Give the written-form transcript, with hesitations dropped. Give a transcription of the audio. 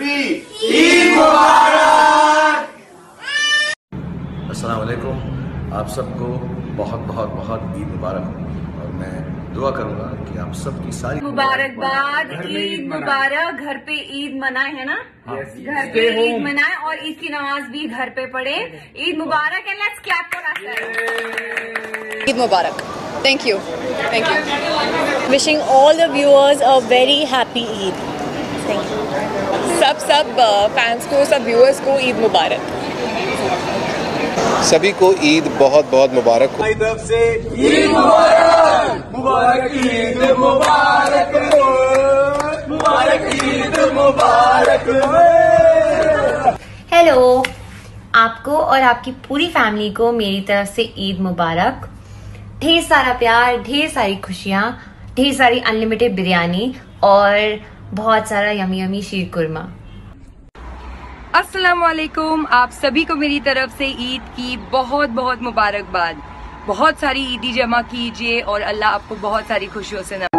की ईद मुबारक। अस्सलाम वालेकुम, आप सबको बहुत बहुत बहुत ईद मुबारक हो और मैं दुआ करूंगा कि आप सबकी सारी मुबारकबाद। ईद मुबारक। घर पे ईद मनाए है ना? घर पे ईद मनाए और ईद की नमाज भी घर पे पढ़े। Eid Mubarak and let's clap for ourselves. Eid Mubarak. Thank you. Thank you. Wishing all the viewers a very happy Eid. Thank you. सब फैंस को, सब व्यूअर्स को ईद मुबारक। सभी को ईद बहुत बहुत मुबारक हो। तरफ से ईद मुबारक, मुबारक ईद मुबारक, मुबारक ईद मुबारक। हेलो, आपको और आपकी पूरी फैमिली को मेरी तरफ से ईद मुबारक। ढेर सारा प्यार, ढेर सारी खुशियाँ, ढेर सारी अनलिमिटेड बिरयानी और बहुत सारा यमी यमी शीर कुरमा। अस्सलाम वालेकुम। आप सभी को मेरी तरफ से ईद की बहुत बहुत मुबारकबाद। बहुत सारी ईदी जमा कीजिए और अल्लाह आपको बहुत सारी खुशियों से